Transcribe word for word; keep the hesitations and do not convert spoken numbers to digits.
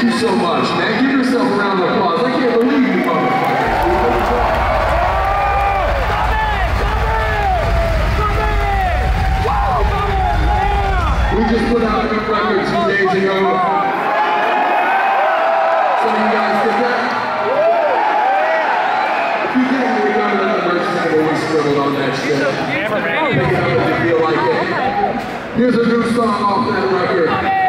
Thank you so much, man. Give yourself a round of applause. I can't believe you, motherfucker. We just put out a new record two days ago. Some of you guys did that? If you didn't, we got another merch table we scribbled on that shit. Make it up if you feel like it. Here's a new song off that record.